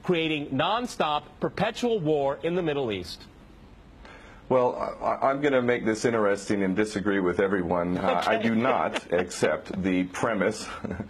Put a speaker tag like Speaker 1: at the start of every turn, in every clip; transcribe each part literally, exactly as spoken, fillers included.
Speaker 1: creating nonstop, perpetual war in the Middle East?
Speaker 2: Well, I, I'm going to make this interesting and disagree with everyone. Uh,
Speaker 1: okay.
Speaker 2: I do not accept the premise,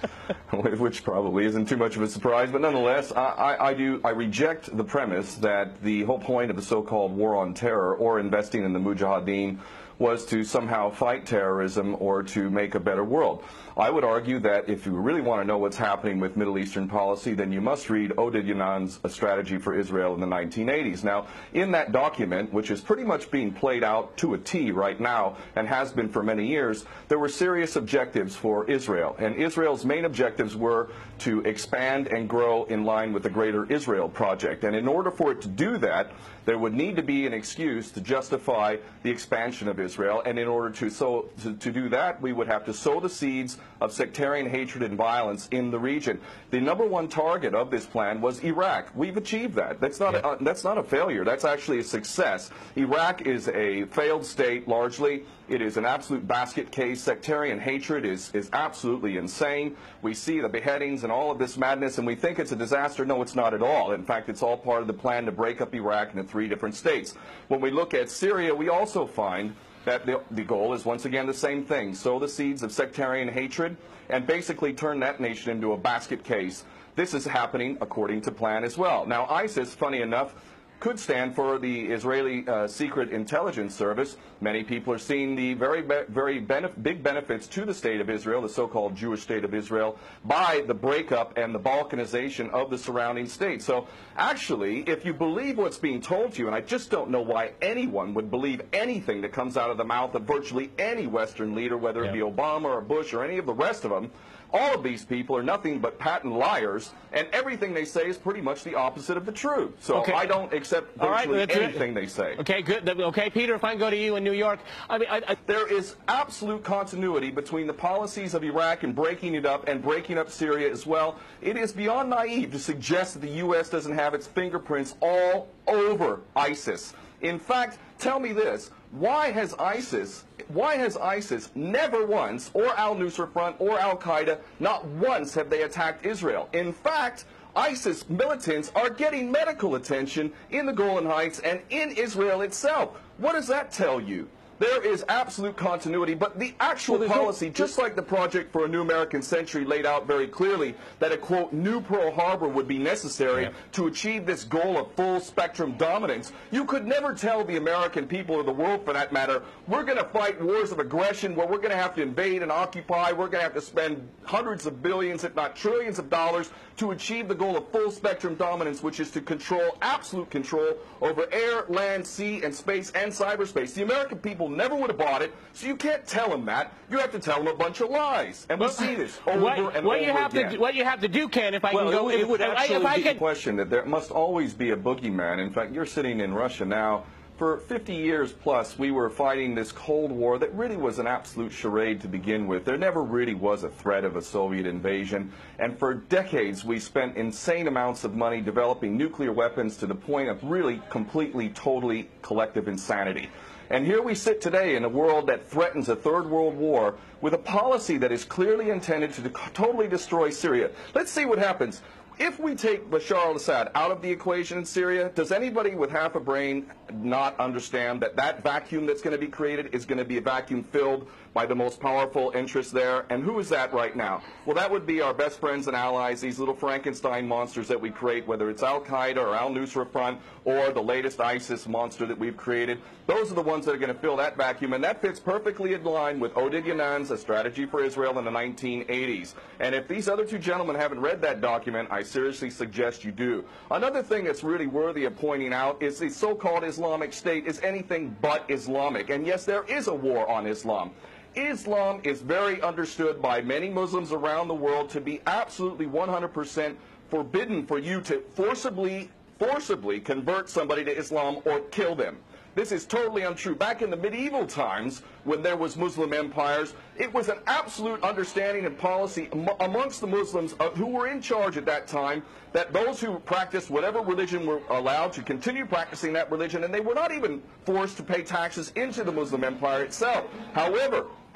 Speaker 2: which probably isn't too much of a surprise, but nonetheless, I, I, I do. I reject the premise that the whole point of the so-called war on terror or investing in the Mujahideen was to somehow fight terrorism or to make a better world. I would argue that if you really want to know what's happening with Middle Eastern policy, then you must read Oded Yanan's A Strategy for Israel in the nineteen eighties. Now, in that document, which is pretty much being played out to a T right now and has been for many years, there were serious objectives for Israel. And Israel's main objectives were to expand and grow in line with the Greater Israel Project. And in order for it to do that, there would need to be an excuse to justify the expansion of Israel. And in order to, so, to, to do that, we would have to sow the seeds of sectarian hatred and violence in the region. The number one target of this plan was Iraq. We've achieved that. That's not,
Speaker 1: yeah.
Speaker 2: a, that's not a failure. That's actually a success. Iraq is a failed state, largely. It is an absolute basket case. Sectarian hatred is, is absolutely insane. We see the beheadings and all of this madness, and we think it's a disaster. No, it's not at all. In fact, it's all part of the plan to break up Iraq into three different states. When we look at Syria, we also find that the, the goal is once again the same thing: sow the seeds of sectarian hatred and basically turn that nation into a basket case. This is happening according to plan as well. Now, ISIS, funny enough, could stand for the Israeli uh, Secret Intelligence Service. Many people are seeing the very, very benef big benefits to the state of Israel, the so-called Jewish state of Israel, by the breakup and the balkanization of the surrounding states. So actually, if you believe what's being told to you, and I just don't know why anyone would believe anything that comes out of the mouth of virtually any Western leader, whether it be Obama or Bush or any of the rest of them, all of these people are nothing but patent liars, and everything they say is pretty much the opposite of the truth. So okay. I don't accept virtually right, anything they say.
Speaker 1: Okay, good. Okay, Peter, if I can go to you in New York. I mean, I, I...
Speaker 2: There is absolute continuity between the policies of Iraq and breaking it up and breaking up Syria as well. It is beyond naive to suggest that the U S doesn't have its fingerprints all over ISIS. In fact, tell me this. Why has ISIS, why has ISIS never once, or al-Nusra Front, or al-Qaeda, not once have they attacked Israel? In fact, ISIS militants are getting medical attention in the Golan Heights and in Israel itself. What does that tell you? There is absolute continuity, but the actual well, policy, no, just like the Project for a New American Century laid out very clearly, that a, quote, new Pearl Harbor would be necessary yeah. to achieve this goal of full spectrum dominance. You could never tell the American people, or the world for that matter, we're going to fight wars of aggression where we're going to have to invade and occupy, we're going to have to spend hundreds of billions, if not trillions of dollars to achieve the goal of full spectrum dominance, which is to control, absolute control over air, land, sea, and space, and cyberspace. The American people never would have bought it, so you can't tell them that. You have to tell them a bunch of lies, and we well, see this over
Speaker 1: what,
Speaker 2: and
Speaker 1: what
Speaker 2: over
Speaker 1: you have
Speaker 2: again.
Speaker 1: To do, what you have to do, Ken, if I
Speaker 2: well,
Speaker 1: can go,
Speaker 2: it,
Speaker 1: if,
Speaker 2: it would
Speaker 1: if,
Speaker 2: actually
Speaker 1: if I
Speaker 2: be
Speaker 1: could...
Speaker 2: a question that there must always be a boogeyman. In fact, you're sitting in Russia now. For fifty years plus, we were fighting this Cold War that really was an absolute charade to begin with. There never really was a threat of a Soviet invasion. And for decades, we spent insane amounts of money developing nuclear weapons to the point of really completely, totally collective insanity. And here we sit today in a world that threatens a third world war with a policy that is clearly intended to totally destroy Syria. Let's see what happens. If we take Bashar al-Assad out of the equation in Syria, does anybody with half a brain not understand that that vacuum that's going to be created is going to be a vacuum filled by the most powerful interests there? And who is that right now? Well, that would be our best friends and allies, these little Frankenstein monsters that we create, whether it's al-Qaeda or al-Nusra Front or the latest ISIS monster that we've created. Those are the ones that are going to fill that vacuum, and that fits perfectly in line with Oded Yanan's A Strategy for Israel in the nineteen eighties. And if these other two gentlemen haven't read that document, I seriously suggest you do. Another thing that's really worthy of pointing out is the so-called Islamic State is anything but Islamic. And yes, there is a war on Islam. Islam is very understood by many Muslims around the world to be absolutely one hundred percent forbidden for you to forcibly, forcibly convert somebody to Islam or kill them. This is totally untrue. Back in the medieval times, when there was Muslim empires, it was an absolute understanding and policy amongst the Muslims uh, who were in charge at that time that those who practiced whatever religion were allowed to continue practicing that religion, and they were not even forced to pay taxes into the Muslim empire itself. However,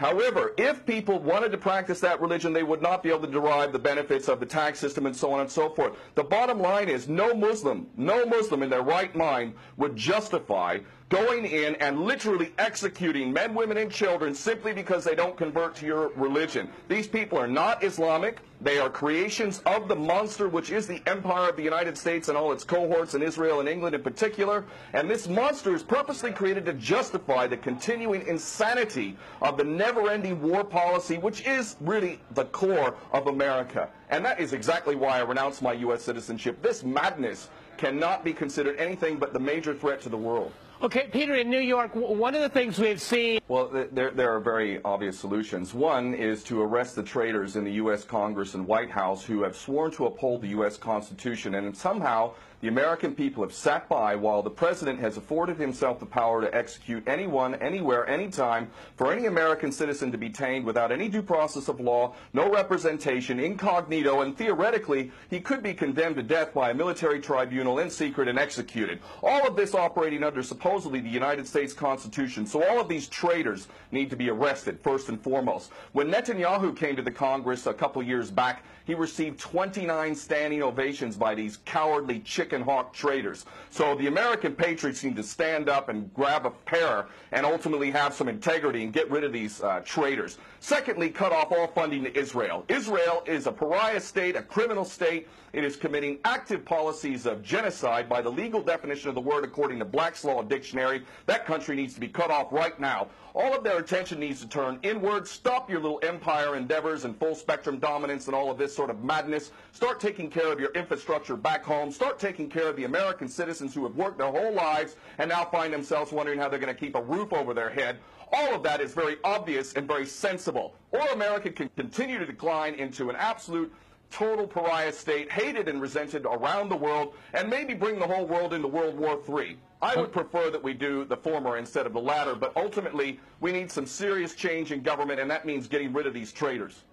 Speaker 2: However, if people wanted to practice that religion, they would not be able to derive the benefits of the tax system and so on and so forth. The bottom line is no Muslim, no Muslim in their right mind would justify going in and literally executing men, women, and children simply because they don't convert to your religion. These people are not Islamic. They are creations of the monster, which is the empire of the United States and all its cohorts in Israel and England in particular. And this monster is purposely created to justify the continuing insanity of the never-ending war policy, which is really the core of America. And that is exactly why I renounced my U S citizenship. This madness cannot be considered anything but the major threat to the world.
Speaker 1: Okay, Peter, in New York, one of the things we've seen...
Speaker 2: Well, there, there are very obvious solutions. One is to arrest the traitors in the U S Congress and White House who have sworn to uphold the U S Constitution, and somehow the American people have sat by while the president has afforded himself the power to execute anyone, anywhere, anytime, for any American citizen to be detained without any due process of law, no representation, incognito, and theoretically, he could be condemned to death by a military tribunal in secret and executed. All of this operating under supposedly the United States Constitution. So all of these traitors need to be arrested, first and foremost. When Netanyahu came to the Congress a couple years back, he received twenty-nine standing ovations by these cowardly chicken hawk traitors. So the American patriots need to stand up and grab a pair and ultimately have some integrity and get rid of these uh, traitors. Secondly, cut off all funding to Israel. Israel is a pariah state, a criminal state. It is committing active policies of genocide by the legal definition of the word according to Black's Law Dictionary. That country needs to be cut off right now. All of their attention needs to turn inward. Stop your little empire endeavors and full spectrum dominance and all of this sort of madness. Start taking care of your infrastructure back home. Start taking care of the American citizens who have worked their whole lives and now find themselves wondering how they're going to keep a roof over their head. All of that is very obvious and very sensible. Or America can continue to decline into an absolute total pariah state, hated and resented around the world, and maybe bring the whole world into World War Three. I would prefer that we do the former instead of the latter, but ultimately we need some serious change in government, and that means getting rid of these traitors.